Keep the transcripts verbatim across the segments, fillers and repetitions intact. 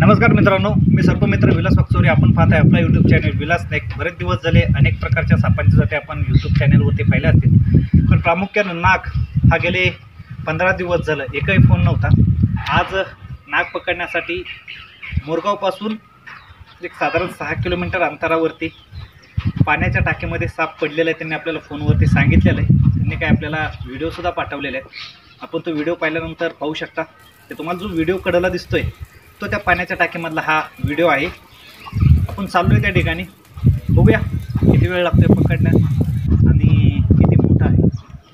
नमस्कार मित्रांनो, मी सर्पमित्र विलास वाकचौरे. आपण पाहताय आपला यूट्यूब चॅनल विलास स्नेक. बरेच दिवस झाले अनेक प्रकारच्या सापांच्या जाती आपण यूट्यूब चॅनलवरती पाहिल्या असतील, पण प्रामुख्यानं नाग हा गेले पंधरा दिवस झालं एकही फोन नव्हता. आज नाग पकडण्यासाठी मोरगावपासून एक साधारण सहा किलोमीटर अंतरावरती पाण्याच्या टाकीमध्ये साप पडलेला आहे. त्यांनी आपल्याला फोनवरती सांगितलेलं आहे. त्यांनी काय आपल्याला व्हिडिओसुद्धा पाठवलेले आहेत. आपण तो व्हिडिओ पाहिल्यानंतर पाहू शकता. ते तुम्हाला जो व्हिडिओ कडेला दिसतोय तो त्या पाण्याच्या टाकीमधला हा व्हिडिओ आहे. आपण चाललो आहे त्या ठिकाणी. बघूया किती वेळ लागतोय पकडण्यात आणि किती मोठा आहे.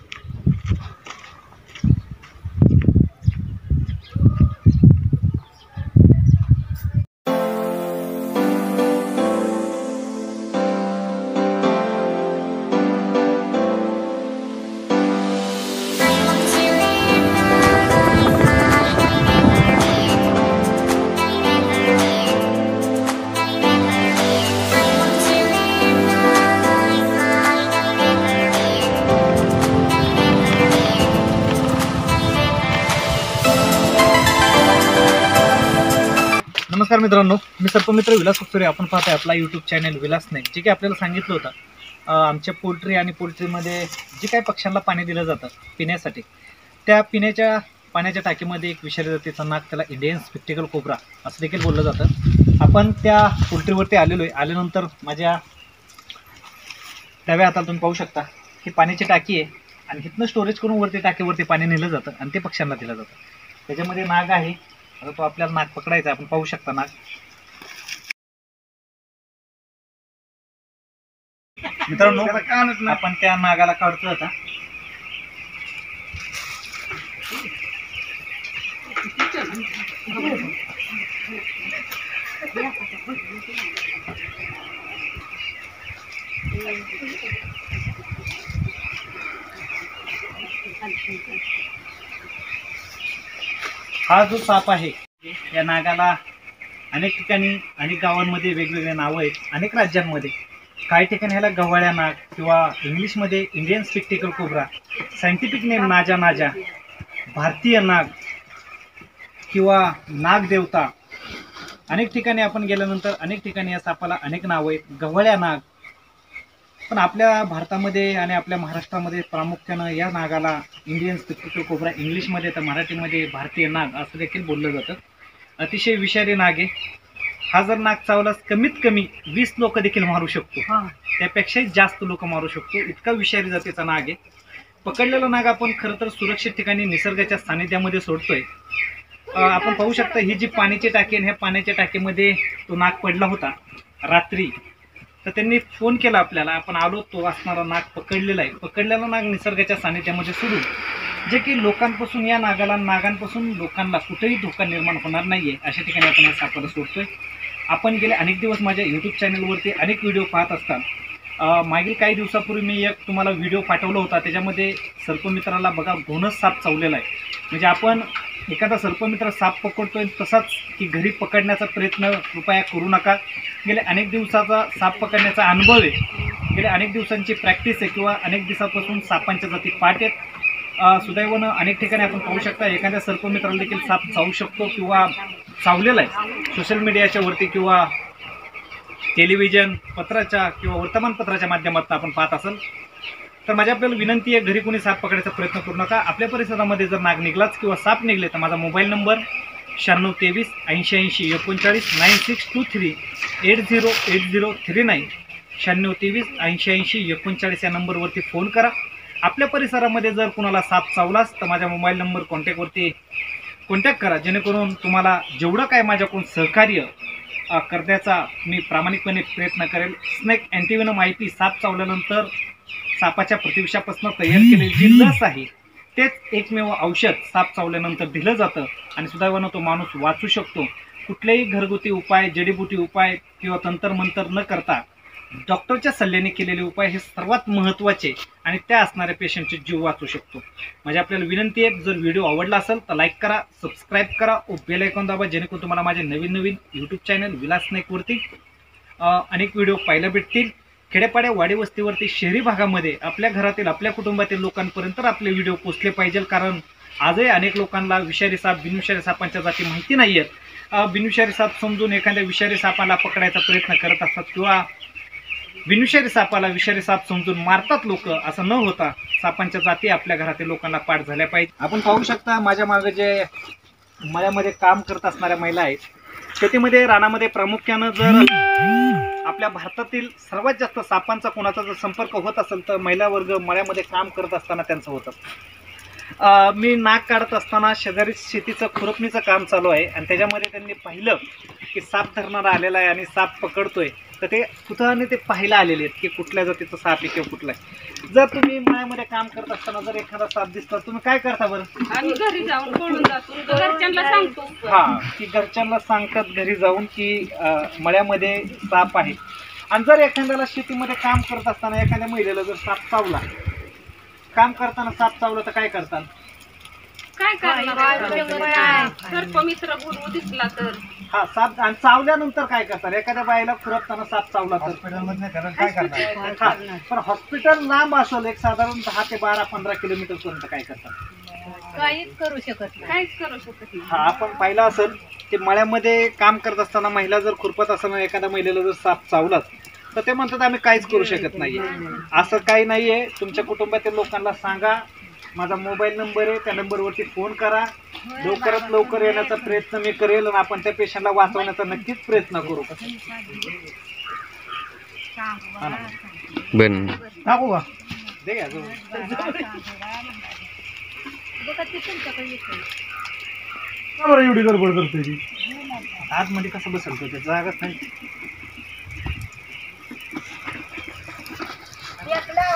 नमस्कार मित्रांनो, मी सर्पमित्र विलास वाकचौरे. आपण पाहताय आपला यूट्यूब चॅनल विलास स्नेक. जे काही आपल्याला सांगितलं होतं आमच्या पोल्ट्री आणि पोल्ट्रीमध्ये जे काही पक्ष्यांना पाणी दिलं जातं पिण्यासाठी, त्या पिण्याच्या पाण्याच्या टाकीमध्ये एक विषारी जातीचा नाग, त्याला इंडियन स्पेक्टिकल कोब्रा असं देखील बोललं जातं. आपण त्या पोल्ट्रीवरती आलेलो आहे. आल्यानंतर माझ्या डाव्या हाताला तुम्ही पाहू शकता ही पाण्याची टाकी आहे आणि इथनं स्टोरेज करून वरती टाकीवरती पाणी नेलं जातं आणि ते पक्ष्यांना दिलं जातं. त्याच्यामध्ये नाग आहे. आता तो आपल्याला नाग पकडायचा. आपण पाहू शकता नाग. मित्रांनो, आपण त्या नागाला काढतो आता. हा जो साप आहे या नागाला अनेक ठिकाणी अनेक गावांमध्ये वेगवेगळे नावं आहेत. अनेक राज्यांमध्ये काही ठिकाणी ह्याला गव्हाळ्या नाग किंवा इंग्लिशमध्ये Indian spectacled cobra, scientific name Naja naja, भारतीय नाग किंवा नागदेवता. अनेक ठिकाणी आपण गेल्यानंतर अनेक ठिकाणी या सापाला अनेक नावं आहेत. गव्हाळ्या नाग. पण आपल्या भारतामध्ये आणि आपल्या महाराष्ट्रामध्ये प्रामुख्यानं या नागाला इंडियन स्पेक्टिकल कोब्रा, इंग्लिशमध्ये तर मराठीमध्ये भारतीय नाग असं देखील बोललं जातं. अतिशय विषारी नाग आहे. हा जर नाग चावलास कमीत कमी वीस लोक देखील मारू शकतो. त्यापेक्षाही जास्त लोक मारू शकतो. इतका विषारी जातीचा नाग आहे. पकडलेला नाग आपण खरं तर सुरक्षित ठिकाणी निसर्गाच्या सानिध्यामध्ये सोडतोय. आपण पाहू शकता ही जी पाण्याची टाकी आहे, ह्या पाण्याच्या टाकीमध्ये तो नाग पडला होता रात्री. तर त्यांनी फोन केला आपल्याला. आपण आलो, तो असणारा नाग पकडलेला आहे. पकडलेला नाग निसर्गाच्या सानिध्यामध्ये सोडून जे की लोकांपासून, या नागाला नागांपासून लोकांना कुठेही धोका निर्माण होणार नाहीये अशा ठिकाणी आपण या सापाला सोडतोय. आपण गेले अनेक दिवस माझ्या यूट्यूब चॅनलवरती अनेक व्हिडिओ पाहत असतात. मागील काही दिवसापूर्वी मी एक तुम्हाला व्हिडिओ पाठवला होता. त्याच्यामध्ये सर्पमित्राला बघा घोणस साप चावलेला आहे. म्हणजे आपण एखादा सर्पमित्र साप पकडतोय तसाच की घरी पकडण्याचा प्रयत्न कृपया करू नका. गेले अनेक दिवसाचा साप पकडण्याचा अनुभव आहे. गेल्या अनेक दिवसांची प्रॅक्टिस आहे किंवा अनेक दिवसापासून सापांच्या जाती पाठ आहेत. सुदैवानं अनेक ठिकाणी आपण पाहू शकता एखाद्या सर्पमित्राला देखील साप चावू शकतो किंवा चावलेला आहे. सोशल मीडियाच्या वरती किंवा टेलिव्हिजन, पत्राच्या किंवा वर्तमानपत्राच्या माध्यमातून आपण पाहत असाल. तर माझी आपल्याला विनंती आहे, घरी कोणी साप पकडायचा प्रयत्न करू नका. आपल्या परिसरामध्ये जर नाग निघलाच किंवा साप निघले तर माझा मोबाईल नंबर शहाण्णव तेवीस ऐंशी ऐंशी एकोणचाळीस nine six two three eight zero eight zero three nine शहाण्णव तेवीस ऐंशी ऐंशी एकोणचाळीस या नंबरवरती फोन करा. आपल्या परिसरामध्ये जर कुणाला साप चावलास तर माझ्या मोबाईल नंबर कॉन्टॅक्टवरती कॉन्टॅक्ट करा, जेणेकरून तुम्हाला जेवढं काय माझ्याकडून सहकार्य करण्याचा मी प्रामाणिकपणे प्रयत्न करेल. स्नेक अँटीव्हेनम आय पी साप चावल्यानंतर सापाच्या प्रतिविषापासून तयार केलेली जी लस आहे तेच एकमेव औषध साप चावल्यानंतर दिलं जातं आणि सुदैवानं तो माणूस वाचू शकतो. कुठलेही घरगुती उपाय, जडीबुटी उपाय किंवा तंत्रमंतर न करता डॉक्टरच्या सल्ल्याने केलेले उपाय हे सर्वात महत्त्वाचे आणि त्या असणाऱ्या पेशंटचे जीव वाचू शकतो. म्हणजे आपल्याला विनंती आहे, जर व्हिडिओ आवडला असेल तर लाईक करा, सबस्क्राईब करा व बेल आयकॉन दाबा, जेणेकरून तुम्हाला माझे नवीन नवीन यूट्यूब चॅनल विलास स्नेकवरती अनेक व्हिडिओ पाहायला भेटतील. खेड्यापाड्या वाडी वस्तीवरती शहरी भागामध्ये आपल्या घरातील आपल्या कुटुंबातील लोकांपर्यंत आपले व्हिडिओ पोहोचले पाहिजे, कारण आजही अनेक लोकांना विषारी साप बिनविषारी सापांच्या जाती माहिती नाही आहेत अ, बिनविषारी साप समजून एखाद्या विषारी सापाला पकडायचा प्रयत्न करत असतात किंवा बिनविषारी सापाला विषारी साप समजून मारतात लोक, असं न होता सापांच्या जाती आपल्या घरातील लोकांना पाठ झाल्या पाहिजे. आपण पाहू शकता माझ्या मागे जे मळ्यामध्ये काम करत असणाऱ्या महिला आहेत, शेतीमध्ये रानामध्ये प्रामुख्यानं जर आपल्या भारतातील सर्वात जास्त सापांचा कोणाचा जर संपर्क होत असेल तर महिला वर्ग मळ्यामध्ये काम करत असताना त्यांचं होत असतं. मी नाक काढत असताना शेजारी शेतीचं खुरपणीचं काम चालू आहे आणि त्याच्यामध्ये त्यांनी पाहिलं की साप धरणारा आलेला आहे आणि साप पकडतोय, तर ते कुठं ते पाहायला आलेले आहेत की कुठल्या जातीचा साप आहे किंवा कुठला आहे. जर तुम्ही मळ्यामध्ये काम करत असताना जर एखादा साप दिसला तुम्ही काय करता बरं? आम्ही घरी जाऊन पळून जातो, घरच्यांना सांगतो. हा, की घरच्यांना सांगतात घरी जाऊन की अं, मळ्यामध्ये साप आहे. आणि जर एखाद्याला शेतीमध्ये काम करत असताना एखाद्या महिलेला जर साप चावला, काम करताना साप चावला तर काय करतात? काय करणार? सर्पमित्र बोलवू दिसला तर हा, साप आणि चावल्यानंतर काय करतात? एखाद्या बाईला खुरपताना साप चावला तर काय करतात? हा, पण हॉस्पिटल लांब असेल एक साधारण दहा ते बारा पंधरा किलोमीटर पर्यंत काय करतात? काहीच करू शकत नाही. काहीच करू शकत नाही. हा, आपण पाहिलं असेल की मळ्यामध्ये काम करत असताना महिला जर खुरपत असताना एखाद्या महिलेला जर साप चावलाच तर ते म्हणतात आम्ही काहीच करू शकत नाहीये. असं काही नाहीये. तुमच्या कुटुंबातील लोकांना सांगा, माझा मोबाईल नंबर आहे, त्या नंबरवरती फोन करा. लवकरात लवकर येण्याचा प्रयत्न मी करेल आणि आपण त्या पेशंटला वाचवण्याचा नक्कीच प्रयत्न करू. बन टाकू का? दे घ्या जो. का बरं एवढी गडबड करतोय ती? आतमध्ये कसं बसेल तो? त्याचा जागाच नाही.